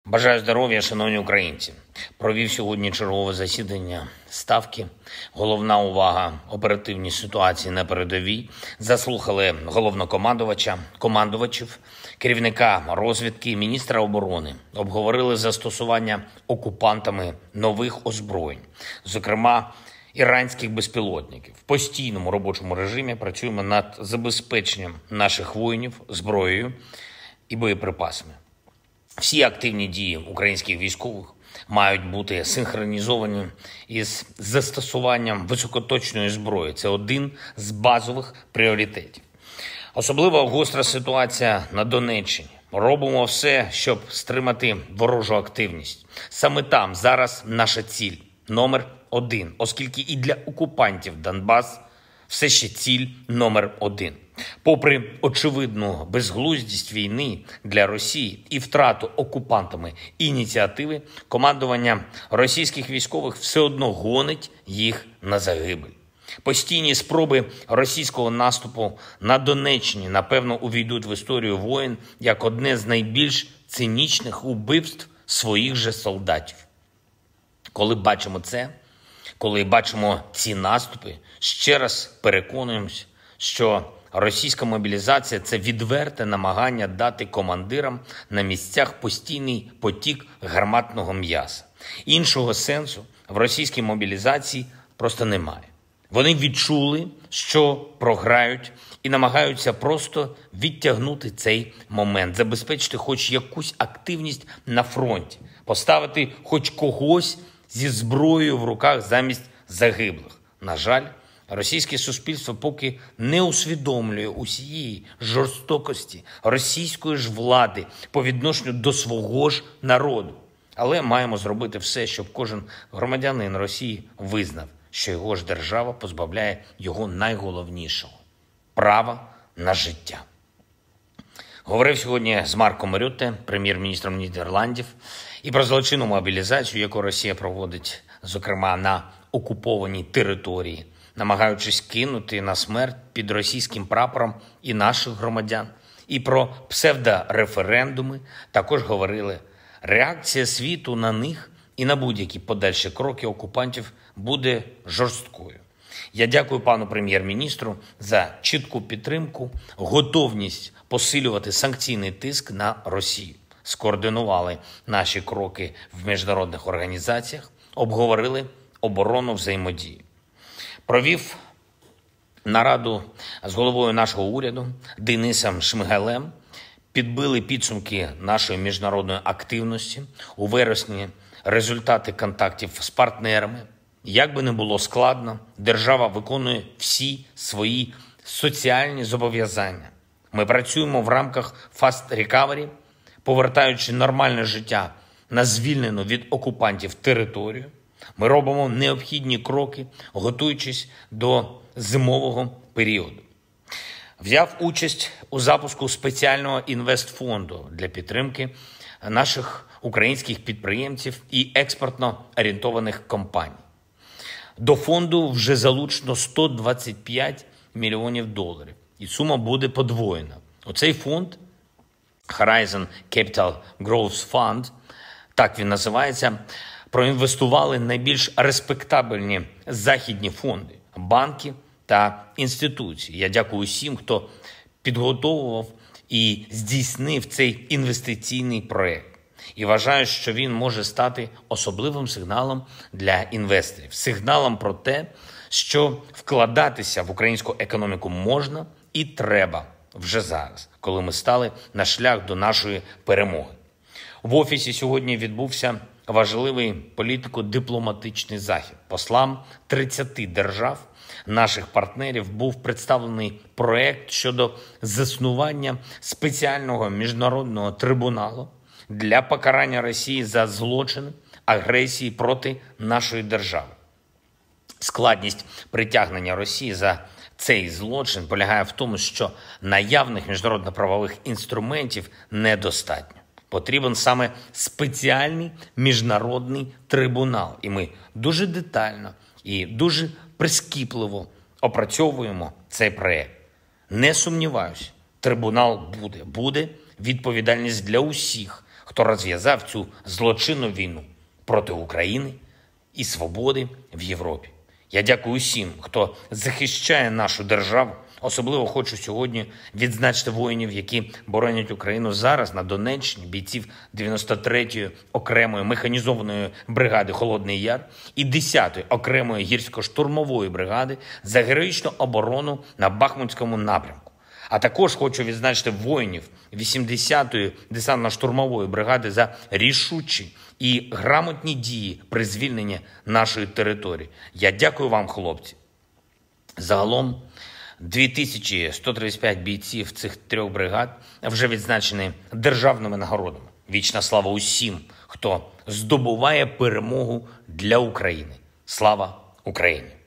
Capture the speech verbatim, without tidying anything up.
Бажаю здоров'я, шановні українці. Провів сьогодні чергове засідання Ставки. Головна увага – оперативні ситуації на передовій. Заслухали головнокомандувача, командувачів, керівника розвідки, міністра оборони. Обговорили застосування окупантами нових озброєнь, зокрема іранських безпілотників. В постійному робочому режимі працюємо над забезпеченням наших воїнів зброєю і боєприпасами. Всі активні дії українських військових мають бути синхронізовані із застосуванням високоточної зброї. Це один з базових пріоритетів. Особливо гостра ситуація на Донеччині. Робимо все, щоб стримати ворожу активність. Саме там зараз наша ціль номер один, оскільки і для окупантів Донбас все ще ціль номер один. Попри очевидну безглуздість війни для Росії і втрату окупантами ініціативи, командування російських військових все одно гонить їх на загибель. Постійні спроби російського наступу на Донеччині, напевно, увійдуть в історію воїн як одне з найбільш цинічних убивств своїх же солдатів. Коли бачимо це, коли бачимо ці наступи, ще раз переконуємося, що російська мобілізація – це відверте намагання дати командирам на місцях постійний потік гарматного м'яса. Іншого сенсу в російській мобілізації просто немає. Вони відчули, що програють, і намагаються просто відтягнути цей момент, забезпечити хоч якусь активність на фронті, поставити хоч когось зі зброєю в руках замість загиблих. На жаль, російське суспільство поки не усвідомлює усієї жорстокості російської ж влади по відношенню до свого ж народу. Але маємо зробити все, щоб кожен громадянин Росії визнав, що його ж держава позбавляє його найголовнішого – права на життя. Говорив сьогодні з Марком Рютте, прем'єр-міністром Нідерландів, і про злочинну мобілізацію, яку Росія проводить, зокрема на окупованій території, намагаючись кинути на смерть під російським прапором і наших громадян. І про псевдореферендуми також говорили. Реакція світу на них і на будь-які подальші кроки окупантів буде жорсткою. Я дякую пану прем'єр-міністру за чітку підтримку, готовність посилювати санкційний тиск на Росію. Скоординували наші кроки в міжнародних організаціях, обговорили оборонну взаємодію. Провів нараду з головою нашого уряду Денисом Шмигалем, підбили підсумки нашої міжнародної активності. У вересні результати контактів з партнерами. Як би не було складно, держава виконує всі свої соціальні зобов'язання. Ми працюємо в рамках Fast Recovery, повертаючи нормальне життя на звільнену від окупантів територію. Ми робимо необхідні кроки, готуючись до зимового періоду. Взяв участь у запуску спеціального інвестфонду для підтримки наших українських підприємців і експортно орієнтованих компаній. До фонду вже залучено сто двадцять п'ять мільйонів доларів, і сума буде подвоєна. Оцей фонд Horizon Capital Growth Fund, так він називається, проінвестували найбільш респектабельні західні фонди, банки та інституції. Я дякую всім, хто підготовував і здійснив цей інвестиційний проєкт. І вважаю, що він може стати особливим сигналом для інвесторів. Сигналом про те, що вкладатися в українську економіку можна і треба вже зараз, коли ми стали на шлях до нашої перемоги. В офісі сьогодні відбувся важливий політико-дипломатичний захід. Послам тридцяти держав, наших партнерів, був представлений проект щодо заснування спеціального міжнародного трибуналу для покарання Росії за злочини агресії проти нашої держави. Складність притягнення Росії за цей злочин полягає в тому, що наявних міжнародно-правових інструментів недостатньо. Потрібен саме спеціальний міжнародний трибунал. І ми дуже детально і дуже прискіпливо опрацьовуємо цей проєкт. Не сумніваюся, трибунал буде. Буде відповідальність для усіх, хто розв'язав цю злочинну війну проти України і свободи в Європі. Я дякую усім, хто захищає нашу державу. Особливо хочу сьогодні відзначити воїнів, які боронять Україну зараз на Донеччині, бійців дев'яносто третьої окремої механізованої бригади «Холодний Яр» і десятої окремої гірсько-штурмової бригади за героїчну оборону на Бахмутському напрямку. А також хочу відзначити воїнів вісімдесятої десантно-штурмової бригади за рішучі і грамотні дії при звільненні нашої території. Я дякую вам, хлопці. Загалом дві тисячі сто тридцять п'ять бійців цих трьох бригад вже відзначені державними нагородами. Вічна слава усім, хто здобуває перемогу для України. Слава Україні!